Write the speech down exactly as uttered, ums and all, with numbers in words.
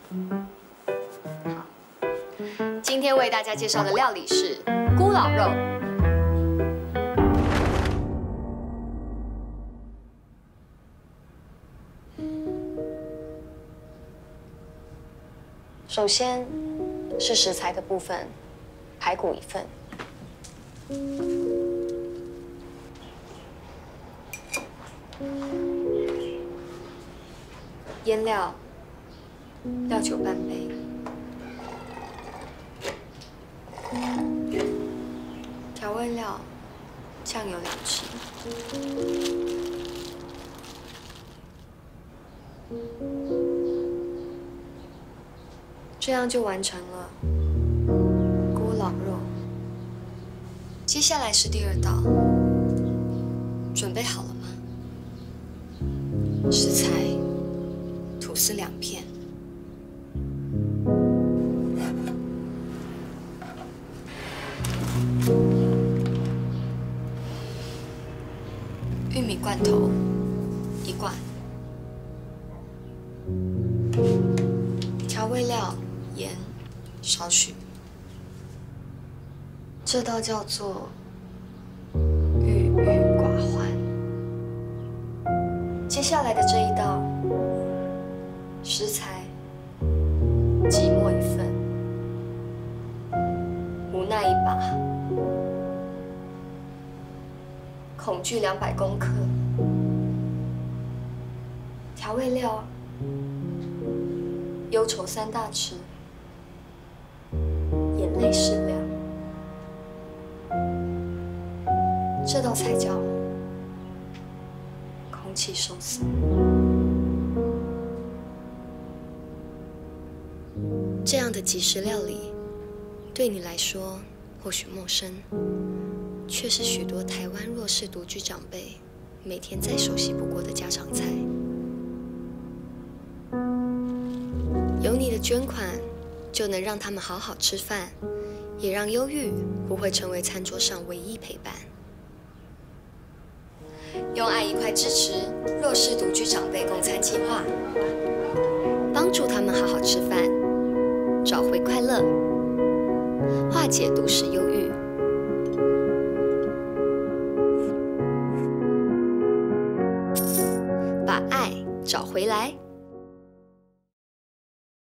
好，今天为大家介绍的料理是咕咾肉。首先是食材的部分，排骨一份。 腌料，料酒半杯，调味料，酱油两匙，这样就完成了咕咾肉。接下来是第二道，准备好了吗？食材。 吐司两片，玉米罐头一罐，调味料盐少许。这道叫做郁郁寡欢。接下来的这一道。 食材，寂寞一份，无奈一把，恐惧两百公克，调味料，忧愁三大匙，眼泪适量。这道菜叫空气寿司。 这样的即食料理，对你来说或许陌生，却是许多台湾弱势独居长辈每天再熟悉不过的家常菜。有你的捐款，就能让他们好好吃饭，也让忧郁不会成为餐桌上唯一陪伴。用爱一块支持弱势独居长辈共餐计划，帮助他们好好吃饭。 找回快乐，化解都市忧郁。